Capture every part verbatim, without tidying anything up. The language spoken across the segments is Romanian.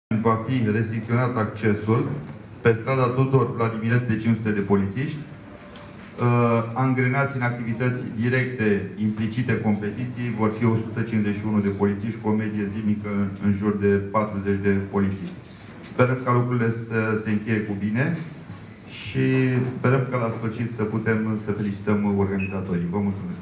va fi restricționat accesul pe strada Tudor Vladimirescu de cinci sute de polițiști, angrenați în activități directe, implicite competiției, vor fi o sută cincizeci și unu de polițiști cu o medie zilnică în jur de patruzeci de polițiști. Sperăm ca lucrurile să se încheie cu bine și sperăm că la sfârșit să putem să felicităm organizatorii. Vă mulțumesc!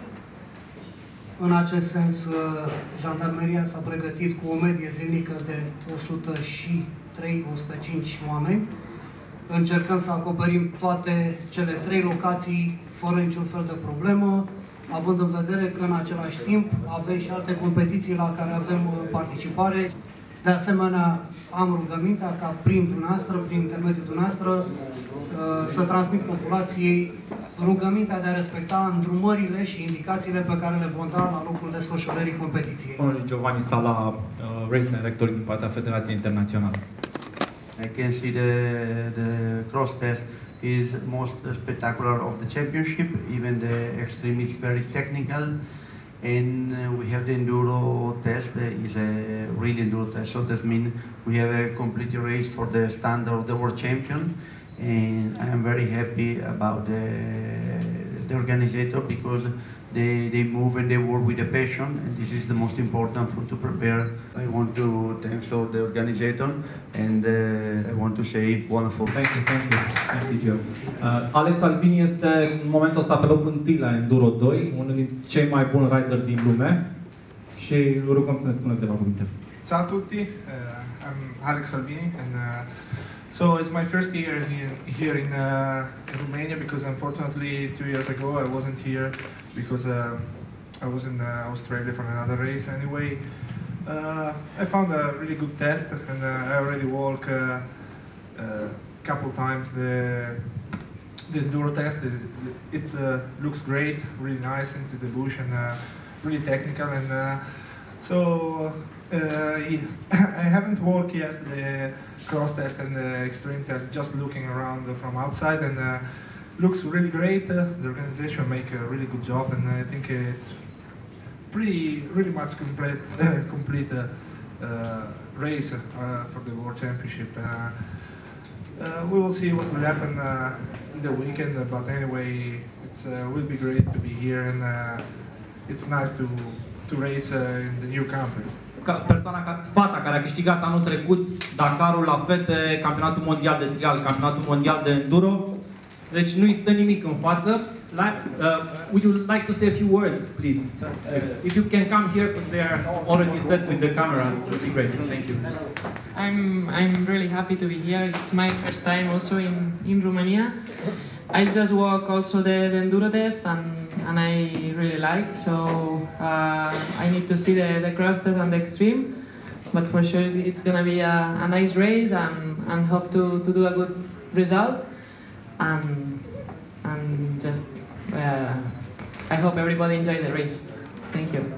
În acest sens, jandarmeria s-a pregătit cu o medie zilnică de o sută trei - o sută cinci oameni. Încercăm să acoperim toate cele trei locații fără niciun fel de problemă, având în vedere că în același timp avem și alte competiții la care avem participare. De asemenea, am rugămintea ca prin dumneavoastră, prin intermediul dumneavoastră, să transmit populației rugămintea de a respecta îndrumările și indicațiile pe care le vom da la locul desfășurării competiției. Domnul Giovanni Sala, uh, race director din partea Federației Internaționale. I can see the, the cross test is most spectacular of the championship. Even the extreme is very technical, and uh, we have the enduro test uh, is a real enduro test. So that means we have a complete race for the standard of the world champion, and I am very happy about the the organizer because they they move and they work with a passion, and this is the most important for to prepare. I want to thank so the organizer, and uh, I want to say wonderful. Thank you, thank you, thank you, Joe. Uh, Alex Albini este în momentul ăsta pe locul întâi la Enduro doi, unul din cei mai buni rider din lume, și îl rugăm să ne spună câteva cuvinte. Ciao a tutti, uh, I'm Alex Albini, and uh, so it's my first year here, here in, uh, in Romania, because unfortunately two years ago I wasn't here because uh, I was in uh, Australia for another race. Anyway, uh, I found a really good test, and uh, I already walk a uh, uh, couple times the the enduro test. It, it uh, looks great, really nice into the bush, and uh, really technical. And uh, so uh, I haven't walked yet the cross test and the extreme test, just looking around from outside, and uh, looks really great. Uh, the organization make a really good job, and I think it's pretty, really much complete, uh, complete uh, uh, race uh, for the World Championship. Uh, uh, we will see what will happen uh, in the weekend, uh, but anyway, it uh, will be great to be here, and uh, it's nice to to race uh, in the new country. Ca persoana, fata care a câștigat anul trecut Dakarul la fete, campionatul mondial de trial, campionatul mondial de enduro. Deci nu-i stă nimic în față. Like, uh, would you like to say a few words, please? If, if you can come here, because they are already set with the cameras, it would be great. Thank you. I'm I'm really happy to be here. It's my first time also in in Romania. I just walk also the, the enduro test, and and I really like. So uh, I need to see the the cross test and the extreme, but for sure it's gonna be a, a nice race, and and hope to to do a good result. And and just uh, I hope everybody enjoy the race. Thank you.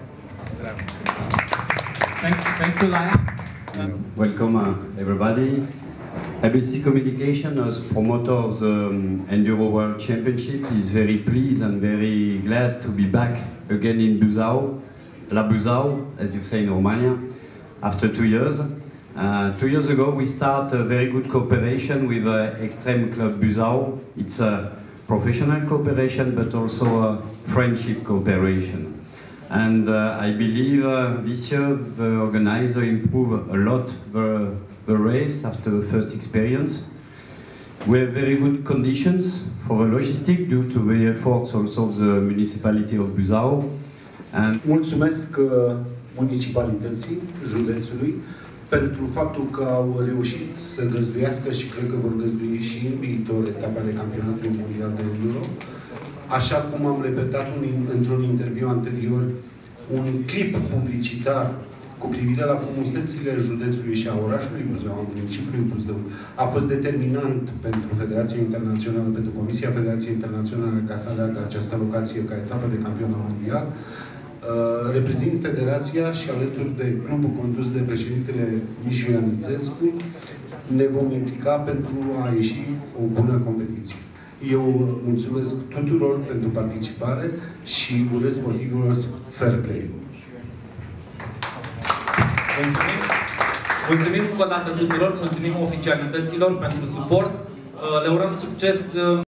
Thank, thank you, Laia. Um, Welcome uh, everybody. A B C Communication, as promoter of the um, Enduro World Championship, is very pleased and very glad to be back again in Buzău, La Buzău, as you say in Romania, after two years. Uh, two years ago, we started a very good cooperation with uh, Extreme Club Buzău. It's a professional cooperation, but also a friendship cooperation. And uh, I believe uh, this year the organizer improved a lot the, the race after the first experience. We have very good conditions for the logistics due to the efforts also of the municipality of Buzău. And mulțumesc uh, municipalității județului pentru faptul că au reușit să găzduiască și cred că vor găzdui și în viitor etapele campionatului mondial de enduro. Așa cum am repetat într-un interviu anterior, un clip publicitar cu privire la frumusețile județului și a orașului Buzău, a municipiului Buzău, a fost determinant pentru Federația Internațională, pentru Comisia Federației Internaționale ca să aleagă această locație ca etapă de campionat mondial. Uh, reprezint Federația și alături de clubul condus de președintele Mișu Ianițescu ne vom implica pentru a ieși o bună competiție. Eu mulțumesc tuturor pentru participare și urez sportivilor fair play. Mulțumim. Mulțumim încă o dată tuturor, mulțumim oficialităților pentru suport, le urăm succes